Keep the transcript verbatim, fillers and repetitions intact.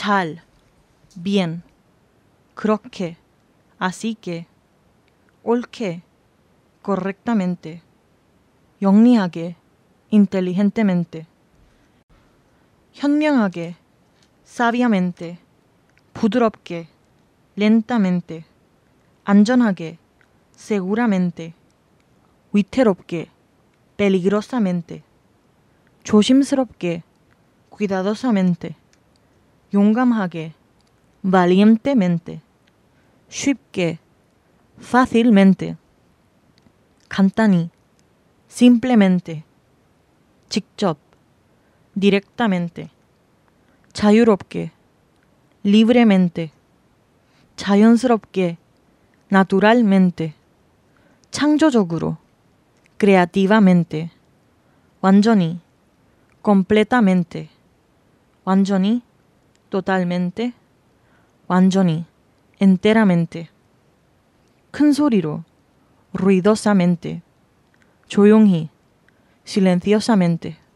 잘, bien, 그렇게, así que, 옳게, correctamente, 영리하게, inteligentemente, 현명하게, sabiamente, 부드럽게, lentamente, 안전하게, seguramente, 위태롭게, peligrosamente, 조심스럽게, cuidadosamente, 용감하게, valientemente, 쉽게, fácilmente, 간단히, simplemente, 직접, directamente, 자유롭게, libremente, 자연스럽게, naturalmente, 창조적으로, creativamente, 완전히, completamente, 완전히, totalmente, 완전히, enteramente, 큰 소리로, ruidosamente, 조용히, silenciosamente.